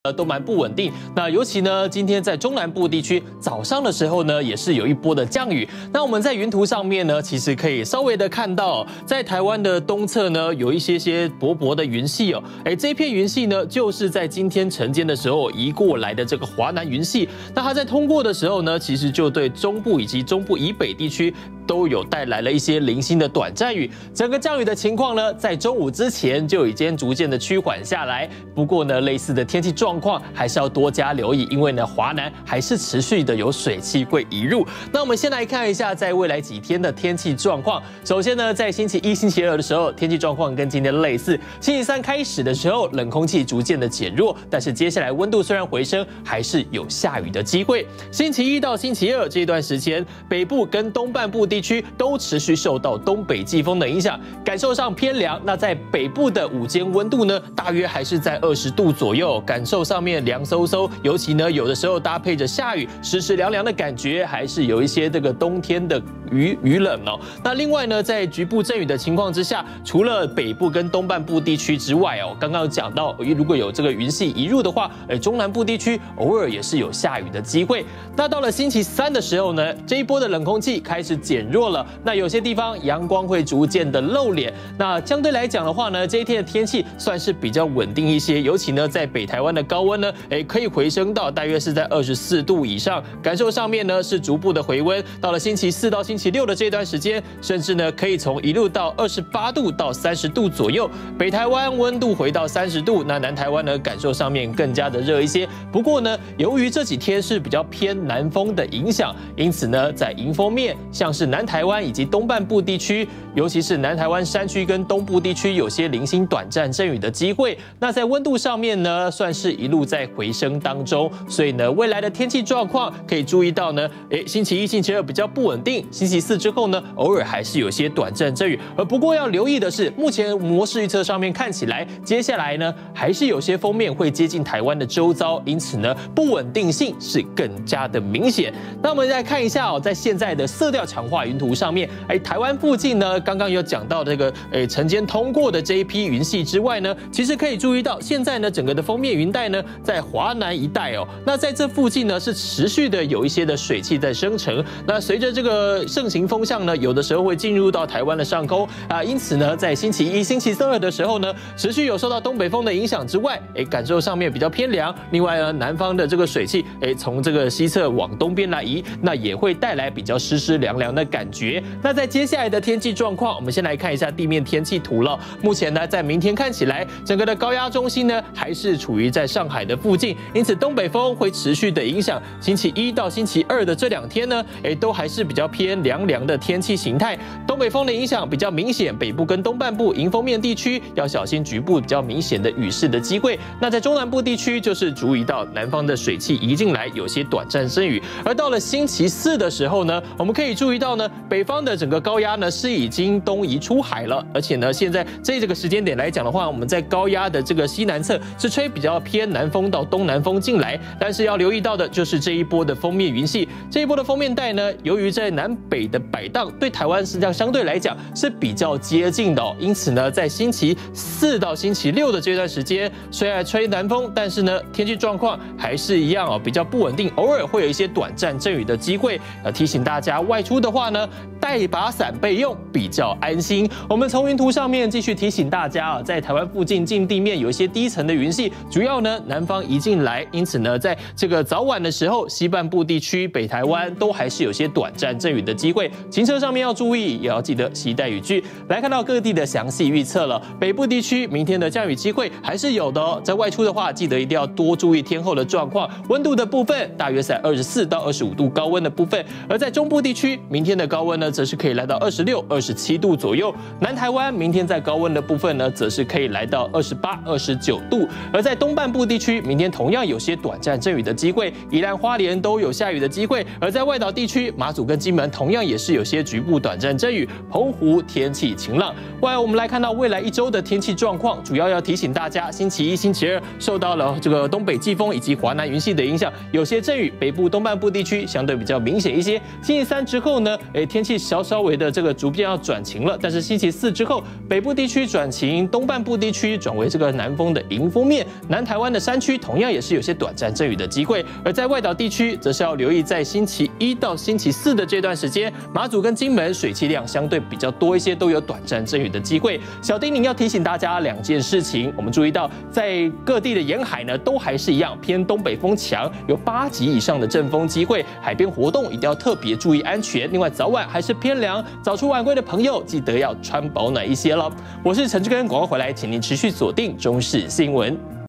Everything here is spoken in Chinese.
都蛮不稳定。那尤其呢，今天在中南部地区早上的时候呢，也是有一波的降雨。那我们在云图上面呢，其实可以稍微的看到，在台湾的东侧呢，有一些薄薄的云系哦。这一片云系呢，就是在今天晨间的时候移过来的这个华南云系。那它在通过的时候呢，其实就对中部以及中部以北地区都有带来了一些零星的短暂雨。整个降雨的情况呢，在中午之前就已经逐渐的趋缓下来。不过呢，类似的天气状况还是要多加留意，因为呢，华南还是持续的有水汽会移入。那我们先来看一下在未来几天的天气状况。首先呢，在星期一、星期二的时候，天气状况跟今天类似。星期三开始的时候，冷空气逐渐的减弱，但是接下来温度虽然回升，还是有下雨的机会。星期一到星期二这段时间，北部跟东半部地区都持续受到东北季风的影响，感受上偏凉。那在北部的午间温度呢，大约还是在20度左右，感受上面凉飕飕。尤其呢，有的时候搭配着下雨，湿湿凉凉的感觉，还是有一些这个冬天的雨冷哦。那另外呢，在局部阵雨的情况之下，除了北部跟东半部地区之外哦，刚刚有讲到，如果有这个云系移入的话，中南部地区偶尔也是有下雨的机会。那到了星期三的时候呢，这一波的冷空气开始减弱了，那有些地方阳光会逐渐的露脸。那相对来讲的话呢，这一天的天气算是比较稳定一些，尤其呢，在北台湾的高温呢，可以回升到大约是在24度以上，感受上面呢是逐步的回温。到了星期四到星期六的这段时间，甚至呢可以从一路到28度到30度左右。北台湾温度回到30度，那南台湾呢感受上面更加的热一些。不过呢，由于这几天是比较偏南风的影响，因此呢，在迎风面，像是南台湾以及东半部地区，尤其是南台湾山区跟东部地区，有些零星短暂阵雨的机会。那在温度上面呢，算是一路在回升当中，所以呢，未来的天气状况可以注意到呢，星期一、星期二比较不稳定，星期四之后呢，偶尔还是有些短暂阵雨。不过要留意的是，目前模式预测上面看起来，接下来呢，还是有些锋面会接近台湾的周遭，因此呢，不稳定性是更加的明显。那我们再看一下哦，在现在的色调强化云图上面，台湾附近呢，刚刚有讲到这个晨间通过的这一批云系之外呢，其实可以注意到，现在呢，整个的锋面云带呢，在华南一带哦，那在这附近呢，是持续的有一些的水汽在生成。那随着这个盛行风向呢，有的时候会进入到台湾的上空啊，因此呢，在星期一、星期二的时候呢，持续有受到东北风的影响之外，感受上面比较偏凉。另外呢，南方的这个水汽，从这个西侧往东边来移，那也会带来比较湿湿凉凉的感觉。那在接下来的天气状况，我们先来看一下地面天气图了。目前呢，在明天看起来，整个的高压中心呢，还是处于在上海的附近，因此东北风会持续的影响。星期一到星期二的这2天呢，都还是比较偏凉凉的天气形态。东北风的影响比较明显，北部跟东半部迎风面地区要小心局部比较明显的雨势的机会。那在中南部地区，就是注意到南方的水汽移进来，有些短暂阵雨。而到了星期四的时候呢，我们可以注意到呢，北方的整个高压呢是已经东移出海了，而且呢，现在这个时间点来讲的话，我们在高压的这个西南侧是吹比较偏南风到东南风进来，但是要留意到的就是这一波的锋面云系，这一波的锋面带呢，由于在南北的摆荡，对台湾实际上相对来讲是比较接近的哦，因此呢，在星期四到星期六的这段时间，虽然吹南风，但是呢，天气状况还是一样哦，比较不稳定，偶尔会有一些短暂阵雨的机会。提醒大家外出的话呢，带一把伞备用，比较安心。我们从云图上面继续提醒大家啊，在台湾附近近地面有一些低层的云系，主要呢南方移进来，因此呢，在这个早晚的时候，西半部地区、北台湾都还是有些短暂阵雨的机会。行车上面要注意，也要记得携带雨具。来看到各地的详细预测了，北部地区明天的降雨机会还是有的哦。在外出的话，记得一定要多注意天候的状况。温度的部分大约在24到25度高温的部分，而在中部地区，明天的高温呢，则是可以来到26、27度左右。南台湾明天在高温的部分呢，则是可以来到28、29度。而在东半部地区，明天同样有些短暂阵雨的机会，宜兰、花莲都有下雨的机会。而在外岛地区，马祖跟金门同样样也是有些局部短暂阵雨。澎湖天气晴朗。未来我们来看到未来1周的天气状况，主要要提醒大家，星期1、星期2受到了这个东北季风以及华南云系的影响，有些阵雨，北部东半部地区相对比较明显一些。星期3之后呢，天气稍微的这个逐渐要转晴了，但是星期4之后，北部地区转晴，东半部地区转为这个南风的迎风面，南台湾的山区同样也是有些短暂阵雨的机会。而在外岛地区，则是要留意在星期1到星期4的这段时间，马祖跟金门水汽量相对比较多一些，都有短暂阵雨的机会。小叮咛要提醒大家2件事情，我们注意到在各地的沿海呢，都还是一样偏东北风强，有8级以上的阵风机会，海边活动一定要特别注意安全。另外早晚还是偏凉，早出晚归的朋友记得要穿保暖一些了。我是陈志根，广告回来，请您持续锁定中视新闻。